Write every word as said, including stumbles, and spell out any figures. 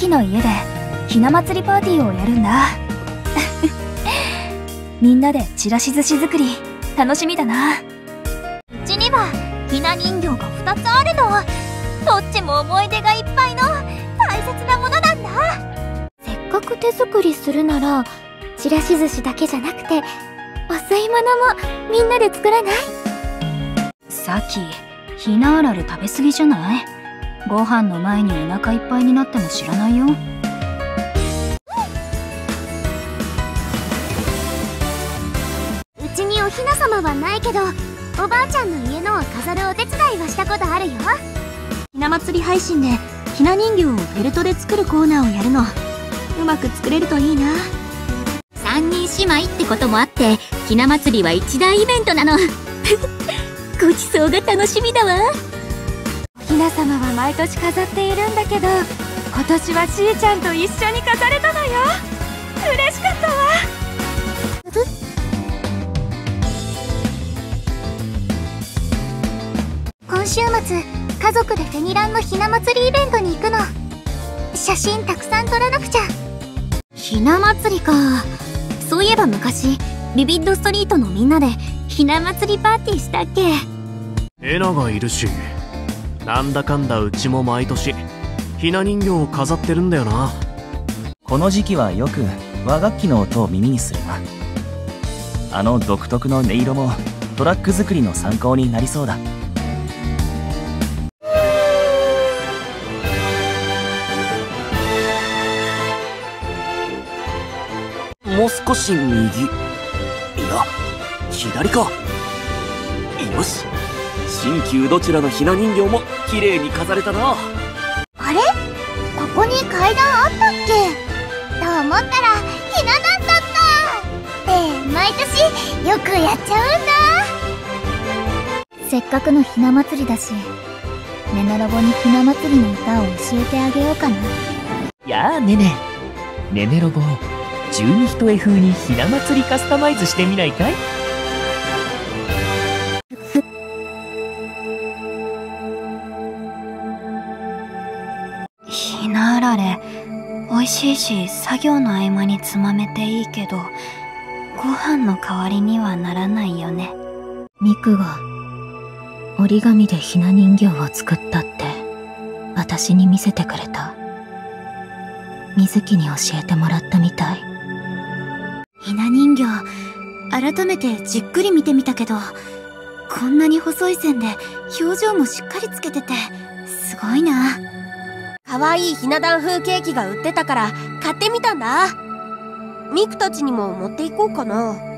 きの家でひな祭りパーティーをやるんだ。みんなでちらし寿司作り楽しみだな。 うちにはひな人形がふたつあるの。どっちも思い出がいっぱいの大切なものなんだ。 せっかく手作りするならちらし寿司だけじゃなくてお吸い物もみんなで作らない？ さっきひなあられ食べ過ぎじゃない？ご飯の前にお腹いっぱいになっても知らないよ。 うちにおひな様はないけどおばあちゃんの家のを飾るお手伝いはしたことあるよ。 ひな祭り配信でひな人形をフェルトで作るコーナーをやるの。うまく作れるといいな。三人姉妹ってこともあってひな祭りは一大イベントなの。ごちそうが楽しみだわ。 おひな様は毎年飾っているんだけど今年はしーちゃんと一緒に飾れたのよ。嬉しかったわ。 今週末家族でフェニランのひな祭りイベントに行くの。写真たくさん撮らなくちゃ。 ひな祭りか。そういえば昔ビビッドストリートのみんなでひな祭りパーティーしたっけ。 エナがいるし、なんだかんだうちも毎年ひな人形を飾ってるんだよな。 この時期はよく和楽器の音を耳にするな。あの独特の音色もトラック作りの参考になりそうだ。 もう少し右、いや左か。よし、新旧どちらのひな人形も綺麗に飾れたな。 あれ、ここに階段あったっけと思ったらひな壇だったって毎年よくやっちゃうんだ。せっかくのひな祭りだしねねロボにひな祭りの歌を教えてあげようかな。 やあねねねねロボ、十二人絵風にひな祭りカスタマイズしてみないかい？ ひなあられ美味しいし作業の合間につまめていいけどご飯の代わりにはならないよね。 ミクが折り紙でひな人形を作ったって私に見せてくれた。水木に教えてもらったみたい。 ひな人形改めてじっくり見てみたけどこんなに細い線で表情もしっかりつけててすごいな。かわいいひな壇風ケーキが売ってたから買ってみたんだ。ミクたちにも持っていこうかな。